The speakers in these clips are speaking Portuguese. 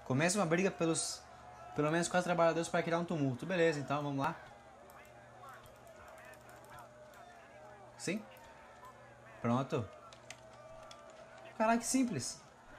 Começa uma briga pelo menos 4 trabalhadores para criar um tumulto. Beleza, então vamos lá. Sim? Pronto. Caraca, que simples.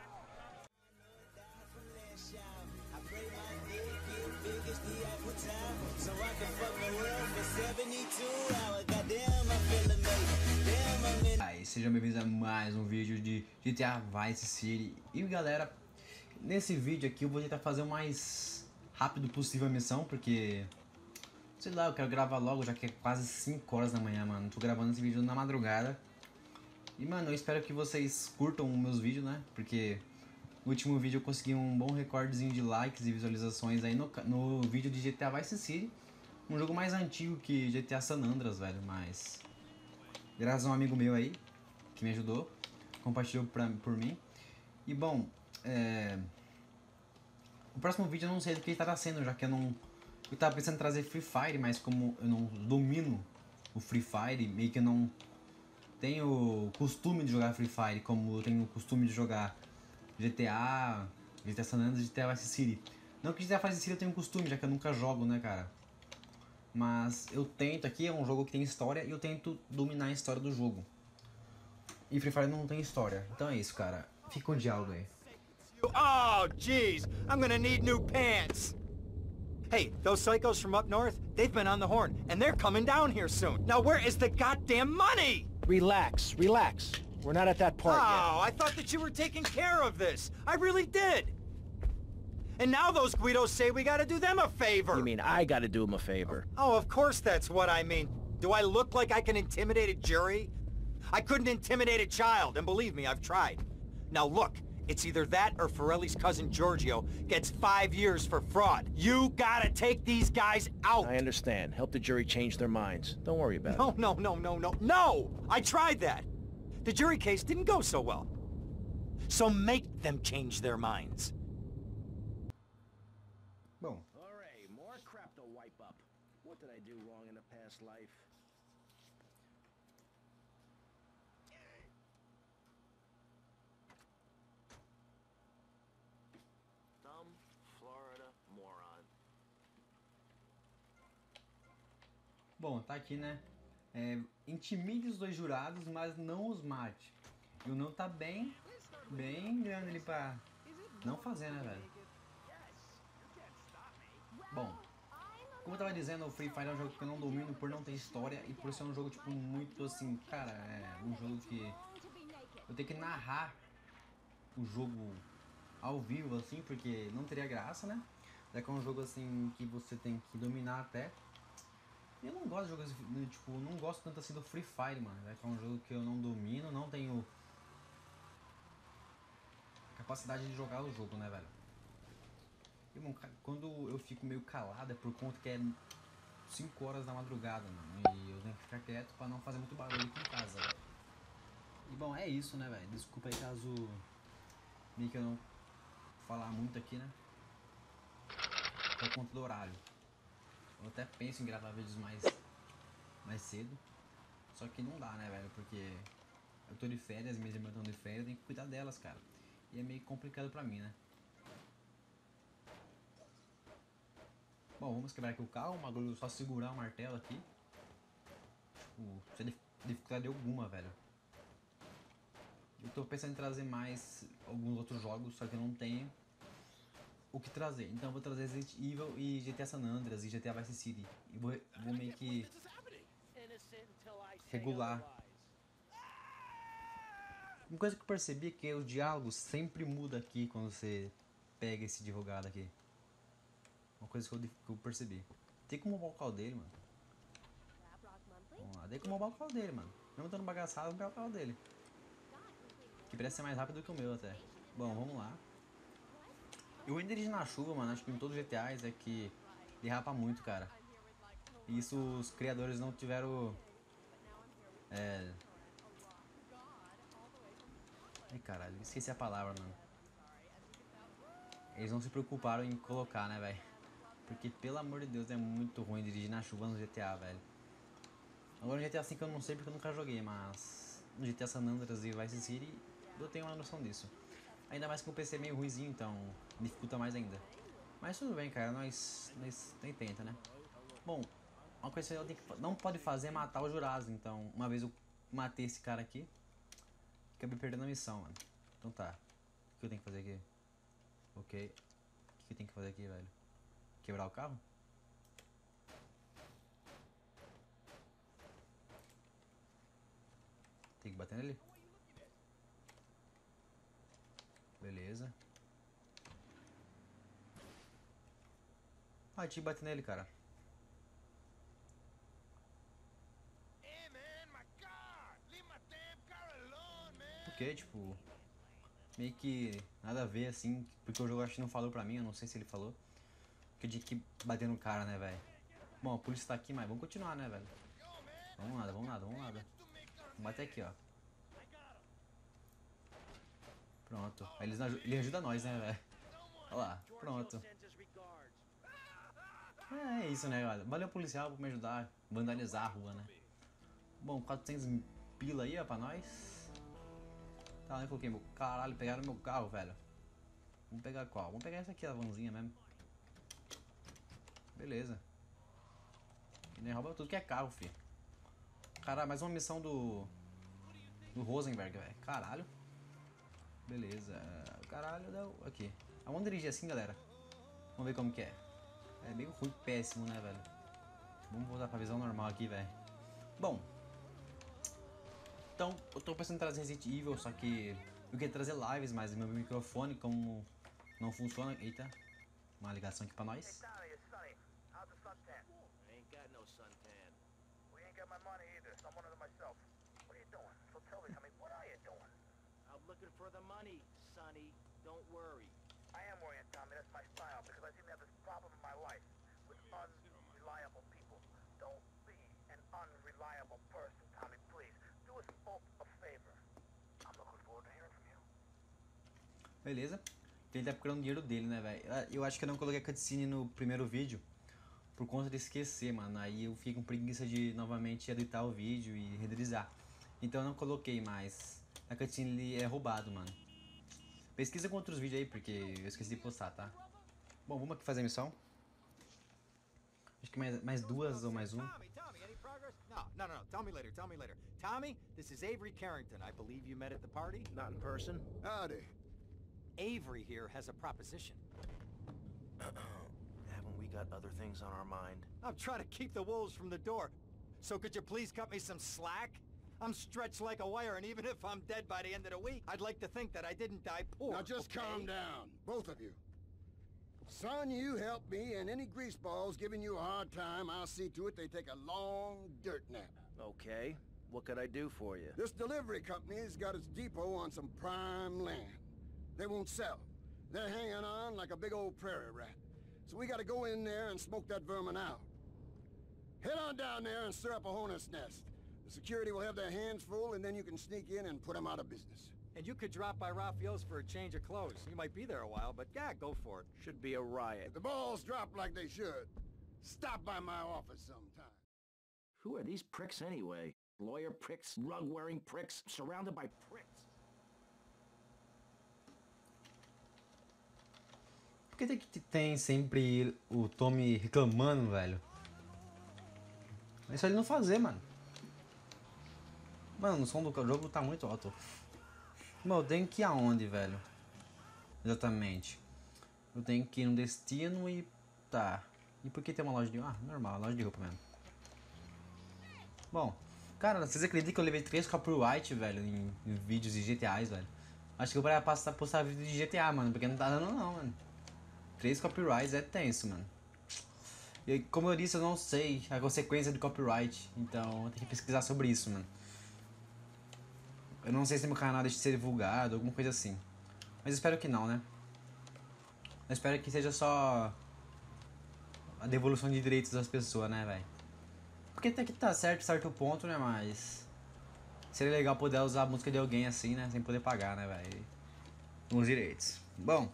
Aí, sejam bem-vindos a mais um vídeo de GTA Vice City. E galera, nesse vídeo aqui eu vou tentar fazer o mais rápido possível a missão, porque sei lá, eu quero gravar logo, já que é quase 5 horas da manhã, mano. Tô gravando esse vídeo na madrugada. E mano, eu espero que vocês curtam os meus vídeos, né? Porque no último vídeo eu consegui um bom recordezinho de likes e visualizações aí no vídeo de GTA Vice City. Um jogo mais antigo que GTA San Andreas, velho, mas graças a um amigo meu aí, que me ajudou, compartilhou por mim. E bom, o próximo vídeo eu não sei do que estará sendo, já que eu tava pensando em trazer Free Fire, mas como eu não domino o Free Fire, meio que eu não tenho costume de jogar Free Fire, como eu tenho o costume de jogar GTA San Andreas e GTA Vice City. Não que GTA Vice City eu tenho costume, já que eu nunca jogo, né, cara? Mas eu tento, aqui é um jogo que tem história e eu tento dominar a história do jogo. E Free Fire não tem história. Então é isso, cara. Fica com o diálogo aí. Oh, jeez, I'm gonna need new pants. Hey, those psychos from up north, they've been on the horn, and they're coming down here soon. Now where is the goddamn money? Relax, relax. We're not at that part Oh, I thought that you were taking care of this. I really did. And now those Guidos say we gotta do them a favor. yet. You mean I gotta do him a favor? Oh, of course that's what I mean. Do I look like I can intimidate a jury? I couldn't intimidate a child, and believe me, I've tried. Now look, it's either that or Forelli's cousin Giorgio gets 5 years for fraud. You gotta take these guys out! I understand. Help the jury change their minds. Don't worry about it. No! I tried that! The jury case didn't go so well. So make them change their minds. Bom, Alright, more crap to wipe up. What did I do wrong in a past life? Dumb Florida moron. bom, tá aqui, né? Intimide os dois jurados, mas não os mate. E o não tá bem grande ali pra não fazer, né, velho? Bom, como eu tava dizendo, o Free Fire é um jogo que eu não domino por não ter história e por ser um jogo, tipo, muito assim, cara, é um jogo que eu tenho que narrar o jogo ao vivo, assim, porque não teria graça, né? Já que é um jogo, assim, que você tem que dominar até. E eu não gosto de jogos, tipo, não gosto tanto assim do Free Fire, mano, já que é um jogo que eu não domino, não tenho capacidade de jogar o jogo, né, velho? E, bom, quando eu fico meio calado é por conta que é 5 horas da madrugada, mano. E eu tenho que ficar quieto pra não fazer muito barulho aqui em casa, velho. E bom, é isso, né, velho? Desculpa aí caso meio que eu não falar muito aqui, né? Por conta do horário. Eu até penso em gravar vídeos mais cedo. Só que não dá, né, velho? Porque eu tô de férias, minhas irmãs estão de férias, eu tenho que cuidar delas, cara. E é meio complicado pra mim, né? Bom, vamos quebrar aqui o carro, o bagulho só segurar o martelo aqui. Sem dificuldade alguma, velho. Eu tô pensando em trazer mais alguns outros jogos, só que eu não tenho o que trazer. Então eu vou trazer Resident Evil e GTA San Andreas e GTA Vice City. E vou meio que regular. Uma coisa que eu percebi é que o diálogo sempre muda aqui quando você pega esse advogado aqui. Uma coisa que eu percebi. Tem como roubar o carro dele, mano. Vamos lá, tem como roubar o carro dele, mano. Mesmo estando bagaçado, vamos pegar o carro dele. Que parece ser mais rápido que o meu até. Bom, vamos lá. Eu ainda dirigi na chuva, mano. Acho que em todos os GTAs é que derrapa muito, cara. E isso os criadores não tiveram... Ai, caralho, esqueci a palavra, mano. Eles não se preocuparam em colocar, né, velho? Porque, pelo amor de Deus, é muito ruim dirigir na chuva no GTA, velho. Agora no GTA V eu não sei porque eu nunca joguei, mas no GTA San Andreas e Vice City eu tenho uma noção disso. Ainda mais que o PC é meio ruizinho, então dificulta mais ainda. Mas tudo bem, cara, nós tenta, né? Bom, uma coisa que eu não pode fazer é matar o Jurassic, então uma vez eu matei esse cara aqui, acabei perdendo a missão, mano. Então tá, o que eu tenho que fazer aqui? Ok, o que eu tenho que fazer aqui, velho? Quebrar o carro? Tem que bater nele? Beleza. Ah, tinha que bater nele, cara. Porque, tipo, meio que nada a ver, assim, porque o jogo acho que não falou pra mim, eu não sei se ele falou. Que eu tinha que bater no cara, né, velho? Bom, a polícia tá aqui, mas vamos continuar, né, velho? Vamos nada, vamos nada, vamos nada. Vamos bater aqui, ó. Pronto. Aí ele ajuda nós, né, velho? Olha lá, pronto. É isso, né, galera? Valeu, policial, por me ajudar a vandalizar a rua, né? Bom, 400 pila aí, ó, pra nós. Tá, eu coloquei meu... Caralho, pegaram meu carro, velho. Vamos pegar qual? Vamos pegar essa aqui, a vanzinha mesmo. Beleza. Ele rouba tudo que é carro, fi. Caralho, mais uma missão do Rosenberg, velho. Caralho. Beleza. Caralho, deu... Aqui. Vamos dirigir assim, galera. Vamos ver como que é. É meio ruim, péssimo, né, velho? Vamos voltar pra visão normal aqui, velho. Bom. Então, eu tô pensando em trazer Resident Evil, só que eu queria trazer lives, mas meu microfone, como não funciona... Eita. Uma ligação aqui pra nós. Looking for the money, Sonny. Don't worry. I am worrying, Tommy. That's my style because I seem to have this problem in my life with unreliable people. Don't be an unreliable person, Tommy, please. Do us both a favor. I'm looking forward to hearing from you. Beleza. Ele tá procurando dinheiro dele, né, velho? Eu acho que eu não coloquei a cutscene no primeiro vídeo por conta de esquecer, mano. Aí eu fiquei com preguiça de novamente editar o vídeo e renderizar. Então eu não coloquei mais. A cutscene ele é roubado, mano. Pesquisa com outros vídeos aí, porque eu esqueci de postar, tá? Bom, vamos aqui fazer a missão. Acho que mais duas ou mais uma. Tommy, any progress? No. Tell me later. Tommy, this is Avery Carrington. I believe you met at the party? Not in person. Howdy. Avery here has a proposition. Haven't we got other things on our mind? I'm trying to keep the wolves from the door. So could you please cut me some slack? I'm stretched like a wire, and even if I'm dead by the end of the week, I'd like to think that I didn't die poor. Now just calm down, both of you. Son, you help me, and any greaseballs giving you a hard time, I'll see to it they take a long dirt nap. Okay. What could I do for you? This delivery company's got its depot on some prime land. They won't sell. They're hanging on like a big old prairie rat. So we gotta go in there and smoke that vermin out. Head on down there and stir up a hornet's nest. The security will have their hands full, and then you can sneak in and put them out of business. And you could drop by Raphael's for a change of clothes. You might be there a while, but yeah, go for it. Should be a riot. If the balls drop like they should, stop by my office sometime. Who are these pricks anyway? Lawyer pricks, rug-wearing pricks, surrounded by pricks. Por que tem sempre o Tommy reclamando, velho? É só ele não fazer, mano. Mano, o som do jogo tá muito alto. Bom, eu tenho que ir aonde, velho? Exatamente. Eu tenho que ir no destino e... Tá. E por que tem uma loja de... Ah, normal, loja de roupa mesmo. Bom, cara, vocês acreditam que eu levei 3 copyright, velho, em vídeos de GTAs, velho? Acho que eu vou postar vídeo de GTA, mano, porque não tá dando não, mano. 3 copyrights é tenso, mano. E como eu disse, eu não sei a consequência do copyright, então eu tenho que pesquisar sobre isso, mano. Eu não sei se meu canal deixa de ser divulgado, alguma coisa assim. Mas espero que não, né? Eu espero que seja só a devolução de direitos das pessoas, né, velho? Porque até que tá certo ponto, né, mas... Seria legal poder usar a música de alguém assim, né, sem poder pagar, né, velho? Os direitos. Bom...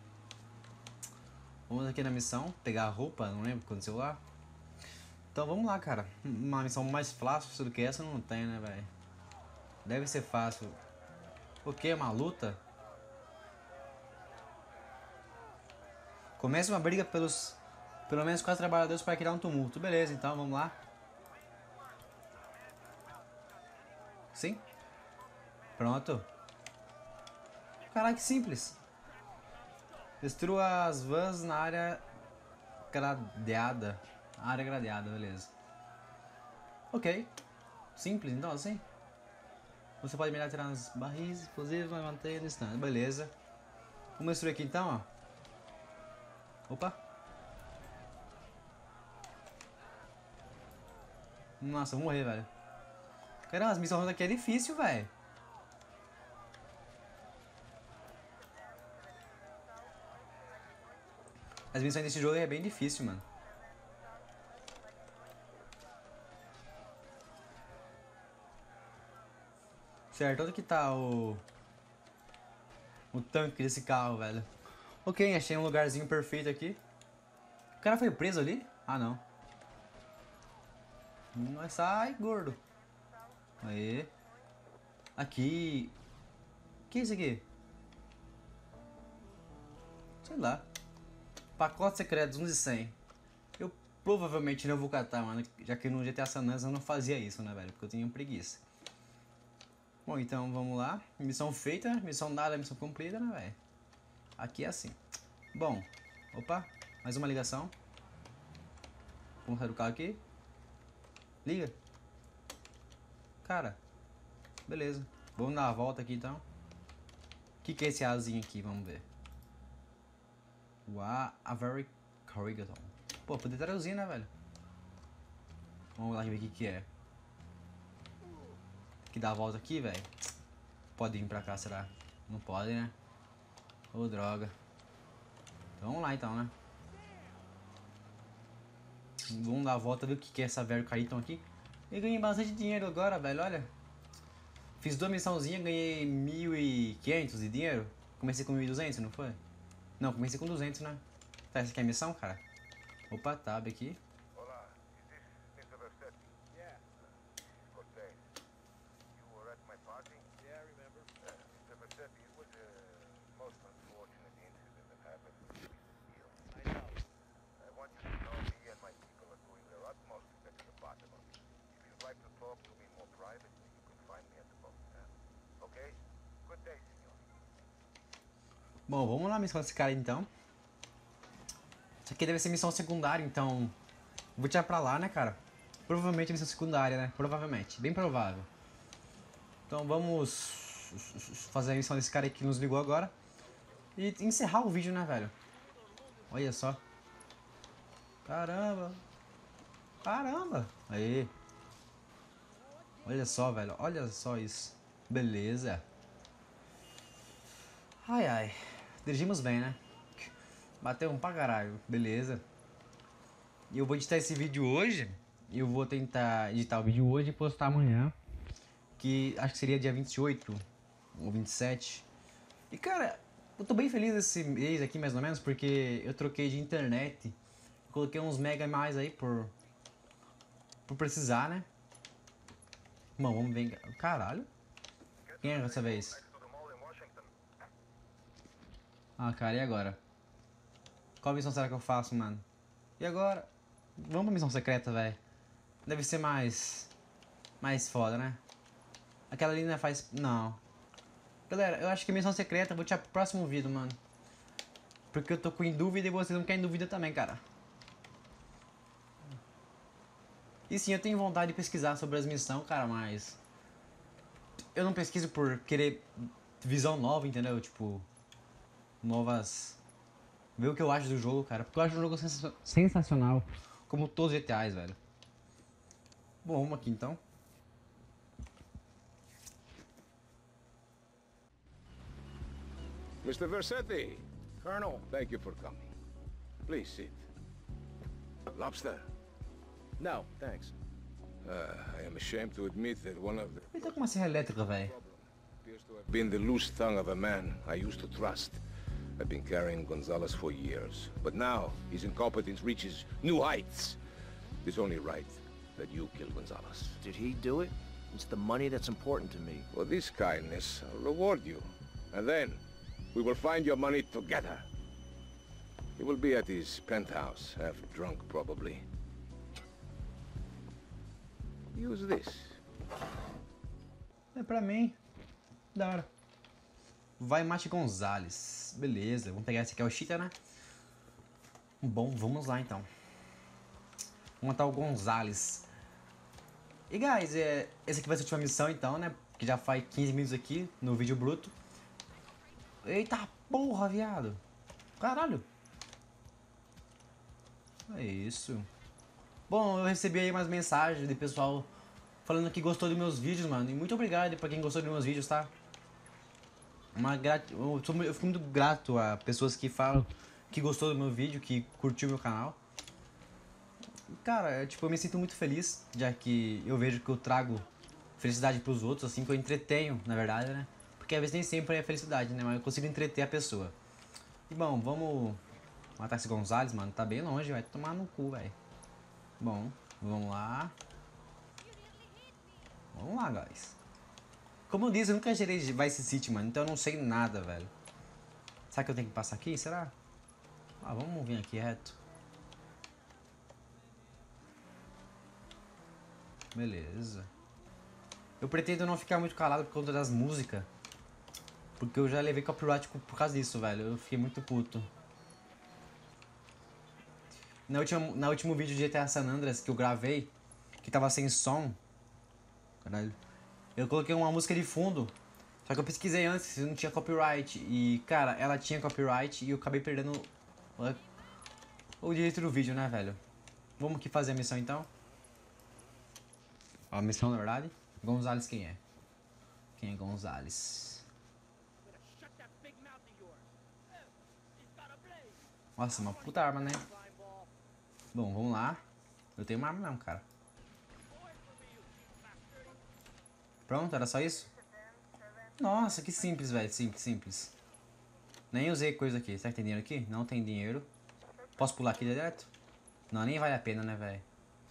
Vamos aqui na missão, pegar a roupa, não lembro o que aconteceu lá. Então vamos lá, cara. Uma missão mais fácil do que essa não tem, né, velho? Deve ser fácil. O que? Uma luta? Começa uma briga pelos... Pelo menos 4 trabalhadores para criar um tumulto. Beleza, então vamos lá. Sim. Pronto. Caraca, que simples. Destrua as vans na área gradeada. Área gradeada, beleza. Ok. Simples, então assim. Você pode melhor tirar as barris explosivas, mas manter a distância. Beleza. Vamos destruir aqui então, ó. Opa. Nossa, eu vou morrer, velho. Caramba, as missões aqui é difícil, velho. As missões desse jogo é bem difícil, mano. Certo, onde que tá o tanque desse carro, velho? Ok, achei um lugarzinho perfeito aqui. O cara foi preso ali? Ah, não. Nós sai, gordo. Aê. Aqui. O que é isso aqui? Sei lá. Pacote secreto, 1 de 100. Eu provavelmente não vou catar, mano. Já que no GTA San Andreas eu não fazia isso, né, velho? Porque eu tinha preguiça. Bom, então vamos lá. Missão feita, missão dada, missão cumprida, né, velho? Aqui é assim. Bom. Opa. Mais uma ligação. Vamos sair do carro aqui. Liga. Cara. Beleza. Vamos dar a volta aqui então. O que é esse azinho aqui? Vamos ver. A very corrigaton. Pô, poder traduzir, né, velho? Vamos lá ver o que é. Que dá a volta aqui, velho. Pode vir pra cá, será? Não pode, né? Ô, droga. Então vamos lá então, né? Vamos dar a volta, ver o que é essa very corrigaton aqui. Eu ganhei bastante dinheiro agora, velho, olha. Fiz 2 missãozinhas, ganhei 1.500 de dinheiro. Comecei com 1.200, não foi? Não, comecei com 200, né? Tá, essa aqui é a missão, cara? Opa, tab aqui. Hola, is this Mr. Versetti? Yeah. Good day. You were at my party? Yeah, I remember. Mr. Versetti, it was a most unfortunate incident that happened with this deal. I know. I want you to know me and my people are doing their utmost to get to the bottom of it. If you'd like to talk to me more privately, you can find me at the boat. Okay? Good day, senor. Bom, vamos lá, missão desse cara então. Isso aqui deve ser missão secundária, então... Vou tirar pra lá, né, cara? Provavelmente missão secundária, né? Provavelmente. Bem provável. Então vamos... fazer a missão desse cara aí que nos ligou agora. E encerrar o vídeo, né, velho? Olha só. Caramba. Caramba. Aí. Olha só, velho. Olha só isso. Beleza. Ai, ai. Dirigimos bem, né? Bateu pra caralho. Beleza. E eu vou editar esse vídeo hoje. Eu vou tentar editar o vídeo hoje e postar amanhã. Que acho que seria dia 28 ou 27. E, cara, eu tô bem feliz esse mês aqui, mais ou menos, porque eu troquei de internet. Coloquei uns mega a mais aí por precisar, né? Bom, vamos ver. Caralho. Quem é dessa vez? Ah, cara, e agora? Qual missão será que eu faço, mano? E agora? Vamos pra missão secreta, velho. Deve ser mais foda, né? Aquela ali não faz... Não. Galera, eu acho que missão secreta eu vou tirar pro próximo vídeo, mano. Porque eu tô com em dúvida e vocês não querem dúvida também, cara. E sim, eu tenho vontade de pesquisar sobre as missões, cara, mas... Eu não pesquiso por querer visão nova, entendeu? Tipo... Novas... Ver o que eu acho do jogo, cara. Porque eu acho o jogo sensacional. Como todos os GTAs, velho. Bom, vamos aqui então. Mr. Versetti. Colonel. Thank you for coming. Please sit. Lobster? No, thanks. I am ashamed to admit that one of the Ele tá com uma serra elétrica, velho. appears to have been the loose tongue of a man I used to trust. I've been carrying Gonzalez for years, but now his incompetence reaches new heights. It's only right that you kill Gonzalez. Did he do it? It's the money that's important to me. For this kindness, I'll reward you. And then, we will find your money together. He will be at his penthouse, half drunk probably. Use this. É pra mim. Da hora. Vai Mate Gonzalez. Beleza, vamos pegar esse aqui, é o Cheetah, né? Bom, vamos lá então. Vamos matar o Gonzalez. E guys, essa aqui vai ser a última missão então, né? Que já faz 15 minutos aqui no vídeo bruto. Eita porra, viado. Caralho. É isso. Bom, eu recebi aí umas mensagens de pessoal falando que gostou dos meus vídeos, mano. E muito obrigado pra quem gostou dos meus vídeos, tá? Eu fico muito grato a pessoas que falam que gostou do meu vídeo, que curtiu meu canal. Cara, tipo, eu me sinto muito feliz, já que eu vejo que eu trago felicidade pros outros, assim, que eu entretenho, na verdade, né? Porque às vezes nem sempre é felicidade, né? Mas eu consigo entreter a pessoa. E bom, vamos matar esse Gonzalez, mano. Tá bem longe, vai tomar no cu, velho. Bom, vamos lá. Vamos lá, guys. Como eu disse, eu nunca gerei Vice City, mano. Então eu não sei nada, velho. Será que eu tenho que passar aqui? Será? Ah, vamos vir aqui reto. Beleza. Eu pretendo não ficar muito calado por conta das músicas. Porque eu já levei copyright por causa disso, velho. Eu fiquei muito puto. Na último vídeo de GTA San Andreas que eu gravei, que tava sem som, caralho, eu coloquei uma música de fundo. Só que eu pesquisei antes se não tinha copyright. E, cara, ela tinha copyright e eu acabei perdendo o direito do vídeo, né, velho? Vamos aqui fazer a missão, então. Ó, a missão, na verdade. Gonzalez quem é? Quem é Gonzalez? Nossa, uma puta arma, né? Bom, vamos lá. Eu tenho uma arma mesmo, cara. Pronto, era só isso? Nossa, que simples, velho. Simples, simples. Nem usei coisa aqui. Será que tem dinheiro aqui? Não tem dinheiro. Posso pular aqui direto? Não, nem vale a pena, né, velho?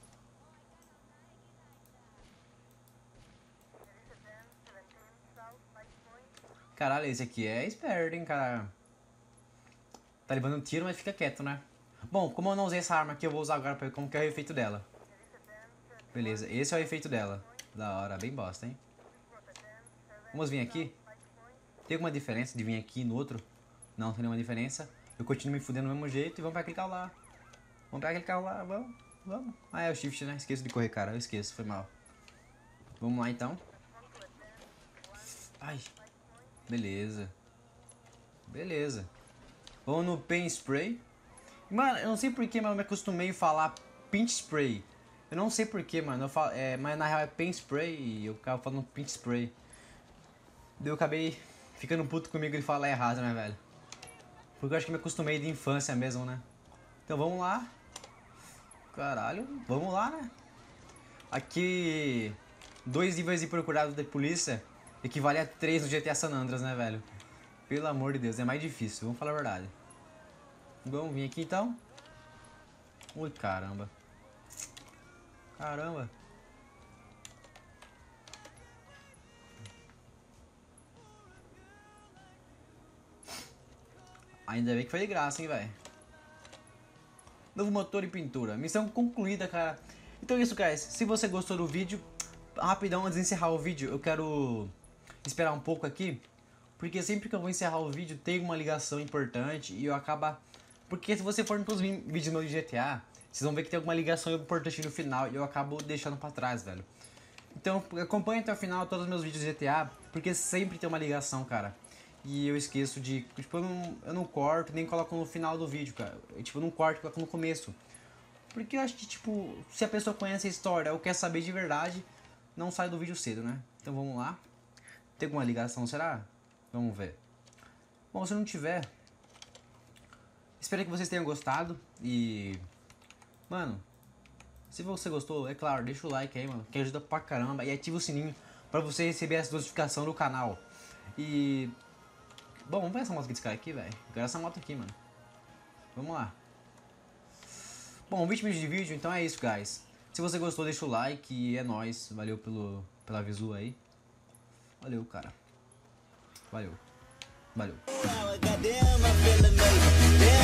Caralho, esse aqui é esperto, hein, cara. Tá levando um tiro, mas fica quieto, né? Bom, como eu não usei essa arma aqui, eu vou usar agora pra ver como que é o efeito dela. Beleza, esse é o efeito dela. Da hora, bem bosta, hein? Vamos vir aqui. Tem alguma diferença de vir aqui no outro? Não tem nenhuma diferença. Eu continuo me fudendo do mesmo jeito e vamos pra aquele carro lá. Vamos pra aquele carro lá, vamos, vamos. Ah, é o shift, né? Esqueço de correr, cara. Eu esqueço, foi mal. Vamos lá, então. Ai. Beleza. Beleza. Vamos no Paint Spray. Mano, eu não sei porquê, mas eu me acostumei a falar Paint Spray. Eu não sei porquê, mano. Eu falo, mas na real é Paint Spray e eu ficava falando Paint Spray. Daí eu acabei ficando puto comigo e falar errado, né, velho? Porque eu acho que me acostumei de infância mesmo, né? Então vamos lá. Caralho, vamos lá, né? Aqui, 2 níveis de procurado da polícia equivale a 3 no GTA San Andreas, né, velho? Pelo amor de Deus, é mais difícil, vamos falar a verdade. Vamos vir aqui então. Ui, caramba. Caramba. Ainda bem que foi de graça, hein, velho. Novo motor e pintura. Missão concluída, cara. Então é isso, guys. Se você gostou do vídeo, rapidão, antes de encerrar o vídeo, eu quero esperar um pouco aqui. Porque sempre que eu vou encerrar o vídeo, tem uma ligação importante e eu acabo... Porque se você for nos vídeos meus de GTA, vocês vão ver que tem alguma ligação importante no final e eu acabo deixando pra trás, velho. Então acompanhe até o final todos os meus vídeos de GTA, porque sempre tem uma ligação, cara. E eu esqueço de... Tipo, eu não corto, nem coloco no final do vídeo, cara. Eu não corto, coloco no começo. Porque eu acho que, tipo, se a pessoa conhece a história ou quer saber de verdade, não sai do vídeo cedo, né? Então vamos lá. Tem alguma ligação, será? Vamos ver. Bom, se não tiver... Espero que vocês tenham gostado e... Mano, se você gostou, é claro, deixa o like aí, mano, que ajuda pra caramba. E ativa o sininho pra você receber essa notificação do canal. E... Bom, vamos ver essa moto desse cara aqui, velho. Eu quero essa moto aqui, mano. Vamos lá. Bom, 20 minutos de vídeo, então é isso, guys. Se você gostou, deixa o like e é nóis. Valeu pela visu aí. Valeu, cara. Valeu. Valeu.